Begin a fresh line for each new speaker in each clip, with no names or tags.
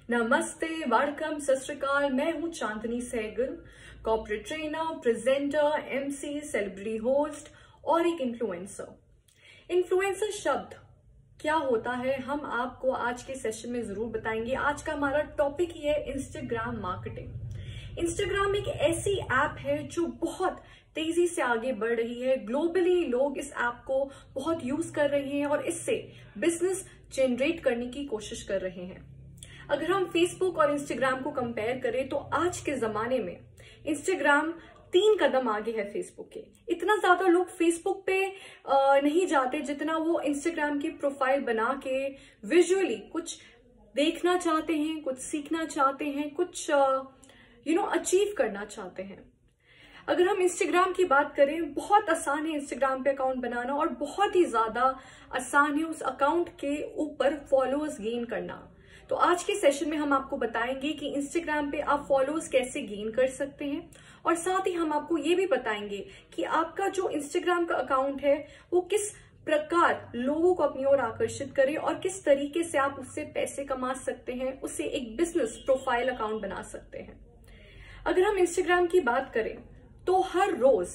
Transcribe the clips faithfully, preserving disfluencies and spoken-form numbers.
नमस्ते, वड़कम, सत श्री अकाल। मैं हूं Chandni Sehgal, corporate trainer, presenter, MC, celebrity host और एक इन्फ्लुएंसर। इन्फ्लुएंसर शब्द क्या होता है हम आपको आज के सेशन में जरूर बताएंगे। आज का हमारा टॉपिक ही है इंस्टाग्राम मार्केटिंग। इंस्टाग्राम एक ऐसी ऐप है जो बहुत तेजी से आगे बढ़ रही है। ग्लोबली लोग इस ऐप को बहुत यूज कर रहे हैं और इससे बिजनेस जनरेट करने की कोशिश कर रहे हैं। अगर हम फेसबुक और इंस्टाग्राम को कंपेयर करें तो आज के जमाने में इंस्टाग्राम तीन कदम आगे है फेसबुक के। इतना ज्यादा लोग फेसबुक पे नहीं जाते जितना वो इंस्टाग्राम की प्रोफाइल बना के विजुअली कुछ देखना चाहते हैं, कुछ सीखना चाहते हैं, कुछ यू नो अचीव करना चाहते हैं। अगर हम इंस्टाग्राम की बात करें, बहुत आसान है इंस्टाग्राम पे अकाउंट बनाना और बहुत ही ज्यादा आसान है उस अकाउंट के ऊपर फॉलोअर्स गेन करना। तो आज के सेशन में हम आपको बताएंगे कि इंस्टाग्राम पे आप फॉलोअर्स कैसे गेन कर सकते हैं और साथ ही हम आपको ये भी बताएंगे कि आपका जो इंस्टाग्राम का अकाउंट है वो किस प्रकार लोगों को अपनी ओर आकर्षित करे और किस तरीके से आप उससे पैसे कमा सकते हैं, उससे एक बिजनेस प्रोफाइल अकाउंट बना सकते हैं। अगर हम इंस्टाग्राम की बात करें तो हर रोज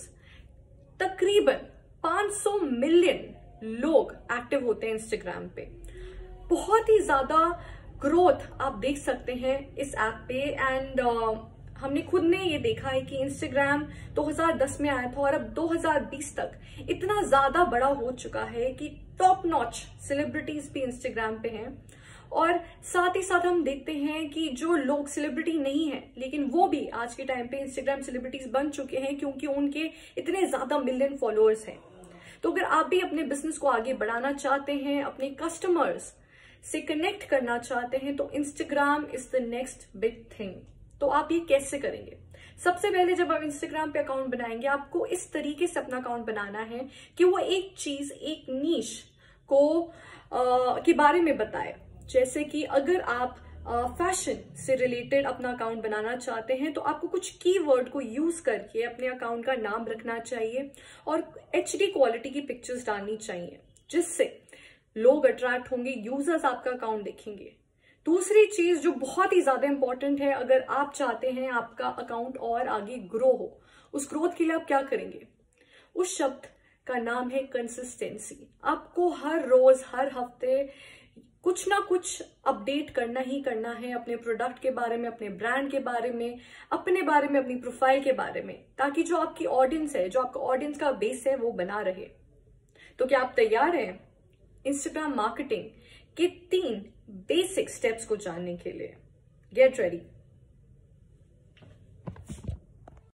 तकरीबन पाँच सौ मिलियन लोग एक्टिव होते हैं इंस्टाग्राम पे। बहुत ही ज्यादा ग्रोथ आप देख सकते हैं इस ऐप पे एंड uh, हमने खुद ने ये देखा है कि इंस्टाग्राम दो हज़ार दस में आया था और अब दो हज़ार बीस तक इतना ज्यादा बड़ा हो चुका है कि टॉप नॉच सेलिब्रिटीज भी इंस्टाग्राम पे हैं। और साथ ही साथ हम देखते हैं कि जो लोग सेलिब्रिटी नहीं है लेकिन वो भी आज के टाइम पे इंस्टाग्राम सेलिब्रिटीज बन चुके हैं क्योंकि उनके इतने ज्यादा मिलियन फॉलोअर्स हैं। तो अगर आप भी अपने बिजनेस को आगे बढ़ाना चाहते हैं, अपने कस्टमर्स से कनेक्ट करना चाहते हैं, तो Instagram is the next big thing. तो आप ये कैसे करेंगे? सबसे पहले जब आप इंस्टाग्राम पे अकाउंट बनाएंगे, आपको इस तरीके से अपना अकाउंट बनाना है कि वो एक चीज, एक नीश को आ, के बारे में बताए। जैसे कि अगर आप फैशन से रिलेटेड अपना अकाउंट बनाना चाहते हैं तो आपको कुछ कीवर्ड को यूज करके अपने अकाउंट का नाम रखना चाहिए और एच डी क्वालिटी की पिक्चर्स डालनी चाहिए जिससे लोग अट्रैक्ट होंगे, यूजर्स आपका अकाउंट देखेंगे। दूसरी चीज जो बहुत ही ज्यादा इंपॉर्टेंट है, अगर आप चाहते हैं आपका अकाउंट और आगे ग्रो हो, उस ग्रोथ के लिए आप क्या करेंगे? उस शब्द का नाम है कंसिस्टेंसी। आपको हर रोज, हर हफ्ते कुछ ना कुछ अपडेट करना ही करना है अपने प्रोडक्ट के बारे में, अपने ब्रांड के बारे में, अपने बारे में, अपनी प्रोफाइल के बारे में, ताकि जो आपकी ऑडियंस है, जो आपका ऑडियंस का बेस है, वो बना रहे। तो क्या आप तैयार हैं इंस्टाग्राम मार्केटिंग के तीन बेसिक स्टेप्स को जानने के लिए? Get ready.